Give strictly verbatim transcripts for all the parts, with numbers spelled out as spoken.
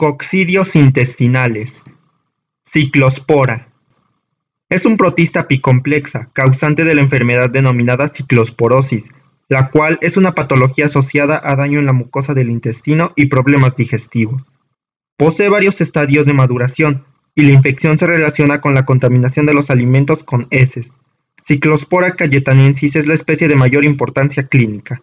Coccidios intestinales. Ciclospora. Es un protista apicomplexa, causante de la enfermedad denominada ciclosporosis, la cual es una patología asociada a daño en la mucosa del intestino y problemas digestivos. Posee varios estadios de maduración, y la infección se relaciona con la contaminación de los alimentos con heces. Ciclospora cayetanensis es la especie de mayor importancia clínica.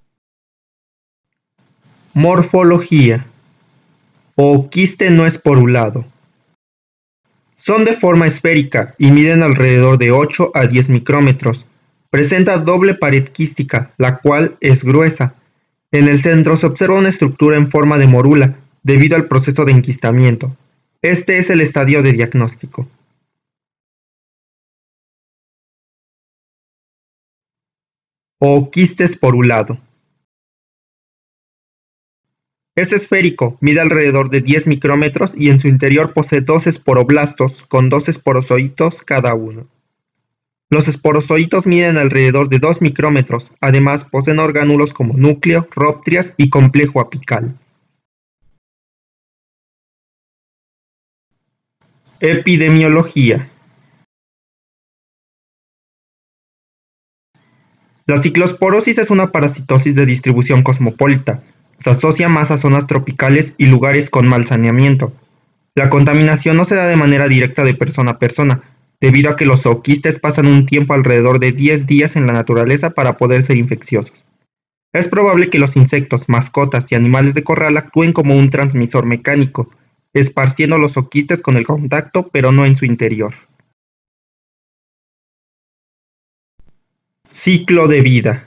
Morfología. Ooquiste no esporulado. Son de forma esférica y miden alrededor de ocho a diez micrómetros. Presenta doble pared quística, la cual es gruesa. En el centro se observa una estructura en forma de morula, debido al proceso de enquistamiento. Este es el estadio de diagnóstico. Ooquiste esporulado. Es esférico, mide alrededor de diez micrómetros y en su interior posee dos esporoblastos con dos esporozoitos cada uno. Los esporozoitos miden alrededor de dos micrómetros, además poseen orgánulos como núcleo, róptrias y complejo apical. Epidemiología. La ciclosporosis es una parasitosis de distribución cosmopolita. Se asocia más a zonas tropicales y lugares con mal saneamiento. La contaminación no se da de manera directa de persona a persona, debido a que los ooquistes pasan un tiempo alrededor de diez días en la naturaleza para poder ser infecciosos. Es probable que los insectos, mascotas y animales de corral actúen como un transmisor mecánico, esparciendo los ooquistes con el contacto, pero no en su interior. Ciclo de vida.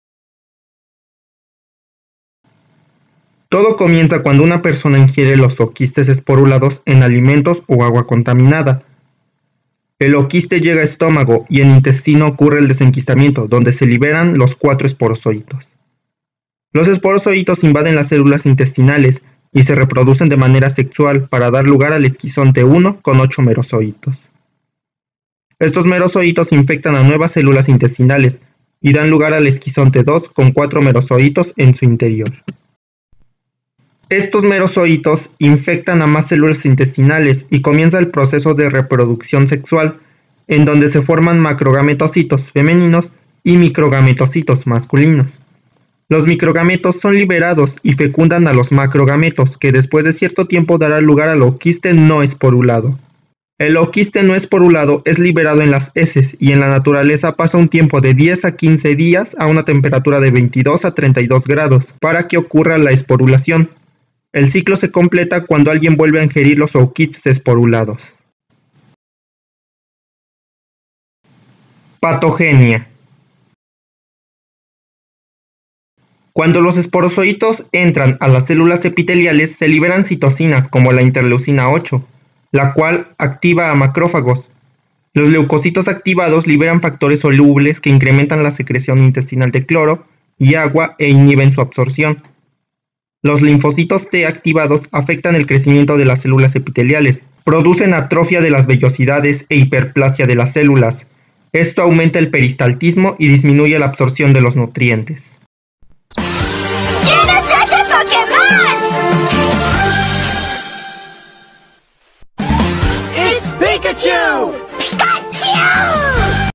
Todo comienza cuando una persona ingiere los ooquistes esporulados en alimentos o agua contaminada. El ooquiste llega al estómago y en el intestino ocurre el desenquistamiento, donde se liberan los cuatro esporozoitos. Los esporozoitos invaden las células intestinales y se reproducen de manera sexual para dar lugar al esquizonte uno con ocho merozoitos. Estos merozoitos infectan a nuevas células intestinales y dan lugar al esquizonte dos con cuatro merozoitos en su interior. Estos merozoitos infectan a más células intestinales y comienza el proceso de reproducción sexual, en donde se forman macrogametocitos femeninos y microgametocitos masculinos. Los microgametos son liberados y fecundan a los macrogametos, que después de cierto tiempo dará lugar al ooquiste no esporulado. El ooquiste no esporulado es liberado en las heces y en la naturaleza pasa un tiempo de diez a quince días a una temperatura de veintidós a treinta y dos grados para que ocurra la esporulación. El ciclo se completa cuando alguien vuelve a ingerir los ooquistes esporulados. Patogenia. Cuando los esporozoitos entran a las células epiteliales se liberan citocinas como la interleucina ocho, la cual activa a macrófagos. Los leucocitos activados liberan factores solubles que incrementan la secreción intestinal de cloro y agua e inhiben su absorción. Los linfocitos T activados afectan el crecimiento de las células epiteliales, producen atrofia de las vellosidades e hiperplasia de las células. Esto aumenta el peristaltismo y disminuye la absorción de los nutrientes. ¿Quién es ese Pokémon? ¡It's Pikachu! ¡Pikachu!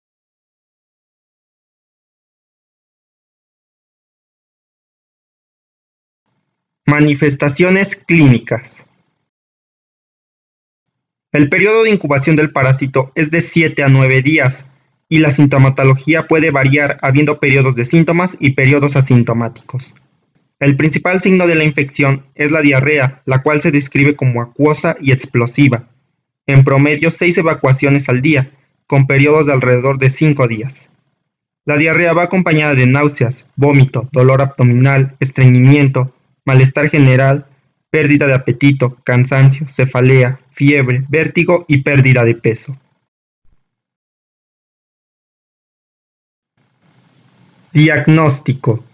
Manifestaciones clínicas. El periodo de incubación del parásito es de siete a nueve días y la sintomatología puede variar habiendo periodos de síntomas y periodos asintomáticos. El principal signo de la infección es la diarrea, la cual se describe como acuosa y explosiva. En promedio seis evacuaciones al día, con periodos de alrededor de cinco días. La diarrea va acompañada de náuseas, vómito, dolor abdominal, estreñimiento, malestar general, pérdida de apetito, cansancio, cefalea, fiebre, vértigo y pérdida de peso. Diagnóstico.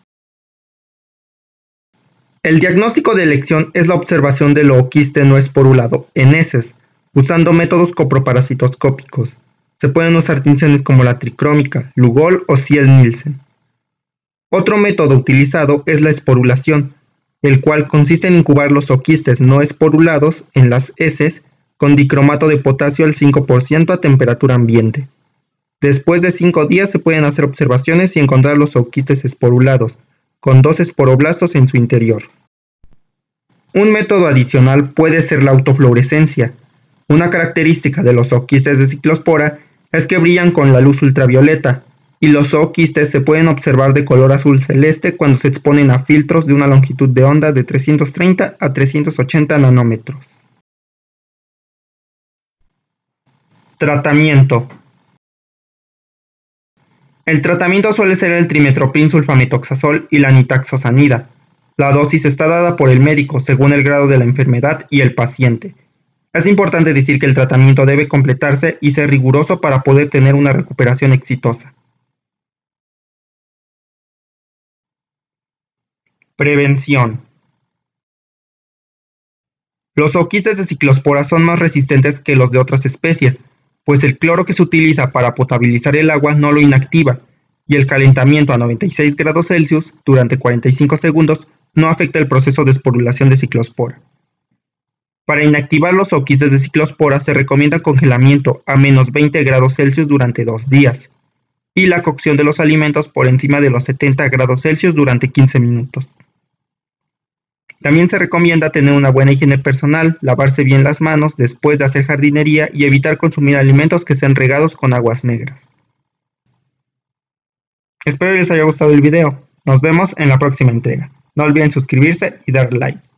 El diagnóstico de elección es la observación del ooquiste no esporulado en heces, usando métodos coproparasitoscópicos. Se pueden usar tinciones como la tricrómica, Lugol o Ziel-Nielsen. Otro método utilizado es la esporulación, el cual consiste en incubar los zooquistes no esporulados en las heces con dicromato de potasio al cinco por ciento a temperatura ambiente. Después de cinco días se pueden hacer observaciones y encontrar los zooquistes esporulados, con dos esporoblastos en su interior. Un método adicional puede ser la autofluorescencia. Una característica de los zooquistes de ciclospora es que brillan con la luz ultravioleta, y los zooquistes se pueden observar de color azul celeste cuando se exponen a filtros de una longitud de onda de trescientos treinta a trescientos ochenta nanómetros. Tratamiento. El tratamiento suele ser el trimestoprim sulfametoxazol y la nitaxosanida. La dosis está dada por el médico según el grado de la enfermedad y el paciente. Es importante decir que el tratamiento debe completarse y ser riguroso para poder tener una recuperación exitosa. Prevención. Los zooquistes de ciclospora son más resistentes que los de otras especies, pues el cloro que se utiliza para potabilizar el agua no lo inactiva, y el calentamiento a noventa y seis grados Celsius durante cuarenta y cinco segundos no afecta el proceso de esporulación de ciclospora. Para inactivar los zooquistes de ciclospora se recomienda congelamiento a menos veinte grados Celsius durante dos días, y la cocción de los alimentos por encima de los setenta grados Celsius durante quince minutos. También se recomienda tener una buena higiene personal, lavarse bien las manos después de hacer jardinería y evitar consumir alimentos que sean regados con aguas negras. Espero les haya gustado el video. Nos vemos en la próxima entrega. No olviden suscribirse y dar like.